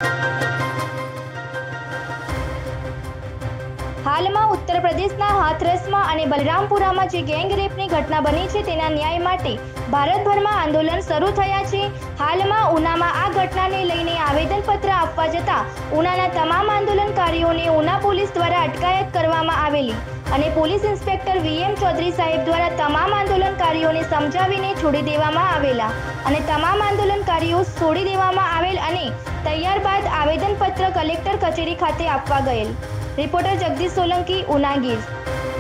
હાલમાં ઉત્તર પ્રદેશના હાથરસમાં અને બલરામપુરામાં જે ગેંગ રેપની ઘટના બની છે તેના ન્યાય માટે ભારતભરમાં આંદોલન શરૂ થયા છે। હાલમાં ઉનામાં આ ઘટનાને લઈને આવેદનપત્ર આપવા જતાં ઉનાના તમામ આંદોલનકારીઓને ઉના પોલીસ દ્વારા અટકાયત કરવામાં આવેલી અને પોલીસ ઇન્સ્પેક્ટર વીએમ ચૌધરી સાહેબ દ્વારા તમામ આંદોલનકારીઓને સમજાવીને છોડી દેવામાં આવેલા અને તમામ આંદોલનકારીઓ છોડી દેવામાં આવેલ અને તૈયાર બાદ આવેદનપત્ર કલેક્ટર કચેરી ખાતે આપવા ગયેલ। रिपोर्टर जगदीश सोलंकी, उना गीर।